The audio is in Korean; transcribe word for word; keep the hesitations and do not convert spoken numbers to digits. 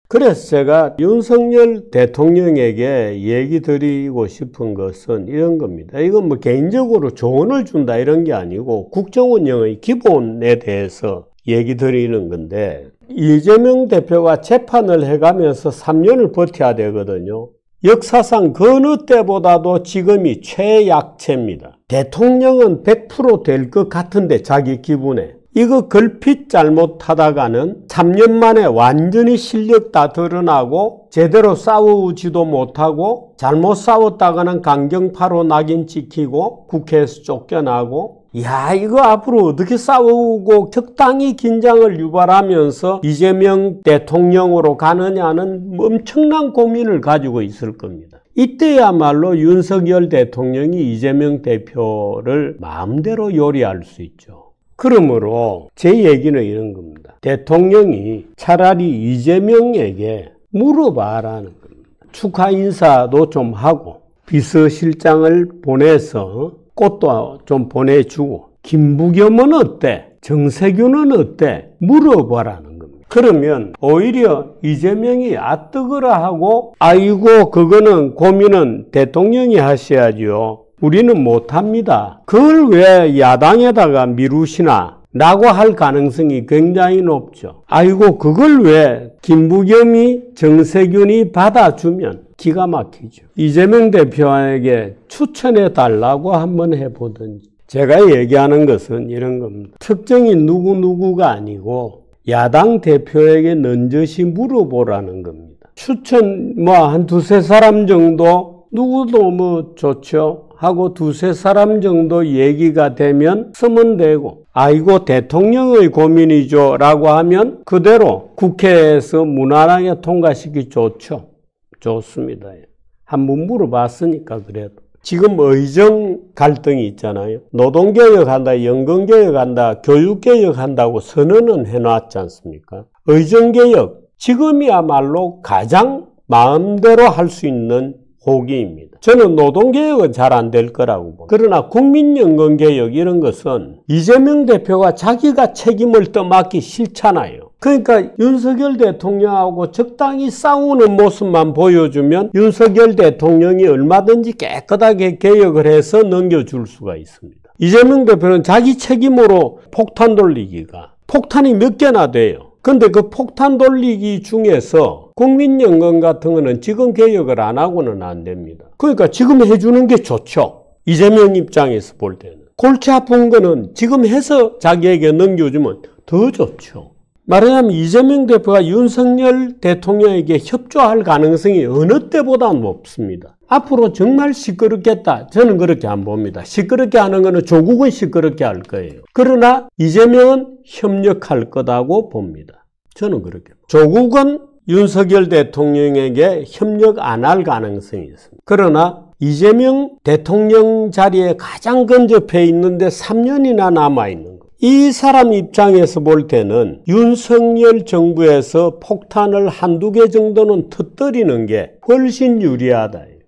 그래서 제가 윤석열 대통령에게 얘기 드리고 싶은 것은 이런 겁니다. 이건 뭐 개인적으로 조언을 준다 이런 게 아니고 국정운영의 기본에 대해서 얘기 드리는 건데, 이재명 대표가 재판을 해가면서 삼 년을 버텨야 되거든요. 역사상 그 어느 때보다도 지금이 최약체입니다. 대통령은 백 퍼센트 될 것 같은데 자기 기분에. 이거 걸핏 잘못하다가는 삼 년 만에 완전히 실력 다 드러나고 제대로 싸우지도 못하고 잘못 싸웠다가는 강경파로 낙인 찍히고 국회에서 쫓겨나고, 야, 이거 앞으로 어떻게 싸우고 적당히 긴장을 유발하면서 이재명 대통령으로 가느냐는 엄청난 고민을 가지고 있을 겁니다. 이때야말로 윤석열 대통령이 이재명 대표를 마음대로 요리할 수 있죠. 그러므로 제 얘기는 이런 겁니다. 대통령이 차라리 이재명에게 물어봐라는 겁니다. 축하 인사도 좀 하고 비서실장을 보내서 꽃도 좀 보내주고 김부겸은 어때? 정세균은 어때? 물어봐라는 겁니다. 그러면 오히려 이재명이 아뜨거라 하고 아이고 그거는 고민은 대통령이 하셔야죠. 우리는 못합니다. 그걸 왜 야당에다가 미루시나? 라고 할 가능성이 굉장히 높죠. 아이고 그걸 왜 김부겸이 정세균이 받아주면 기가 막히죠. 이재명 대표에게 추천해 달라고 한번 해보든지. 제가 얘기하는 것은 이런 겁니다. 특정인 누구누구가 아니고 야당 대표에게 넌저시 물어보라는 겁니다. 추천 뭐 한 두세 사람 정도 누구도 뭐 좋죠 하고 두세 사람 정도 얘기가 되면 쓰면 되고, 아이고 대통령의 고민이죠 라고 하면 그대로 국회에서 무난하게 통과시키기 좋죠. 좋습니다. 한번 물어봤으니까. 그래도 지금 의정 갈등이 있잖아요. 노동개혁한다, 연금개혁한다, 교육개혁한다고 선언은 해놨지 않습니까? 의정개혁, 지금이야말로 가장 마음대로 할 수 있는 호기입니다. 저는 노동개혁은 잘 안 될 거라고 봅니다. 그러나 국민연금개혁 이런 것은 이재명 대표가 자기가 책임을 떠맡기 싫잖아요. 그러니까 윤석열 대통령하고 적당히 싸우는 모습만 보여주면 윤석열 대통령이 얼마든지 깨끗하게 개혁을 해서 넘겨줄 수가 있습니다. 이재명 대표는 자기 책임으로 폭탄 돌리기가, 폭탄이 몇 개나 돼요. 근데 그 폭탄 돌리기 중에서 국민연금 같은 거는 지금 개혁을 안 하고는 안 됩니다. 그러니까 지금 해주는 게 좋죠. 이재명 입장에서 볼 때는. 골치 아픈 거는 지금 해서 자기에게 넘겨주면 더 좋죠. 말하자면 이재명 대표가 윤석열 대통령에게 협조할 가능성이 어느 때보다 높습니다. 앞으로 정말 시끄럽겠다. 저는 그렇게 안 봅니다. 시끄럽게 하는 거는 조국은 시끄럽게 할 거예요. 그러나 이재명은 협력할 거라고 봅니다. 저는 그렇게 봅니다. 조국은 윤석열 대통령에게 협력 안 할 가능성이 있습니다. 그러나 이재명 대통령 자리에 가장 근접해 있는데 삼 년이나 남아있는 거예요. 이 사람 입장에서 볼 때는 윤석열 정부에서 폭탄을 한두 개 정도는 터뜨리는 게 훨씬 유리하다.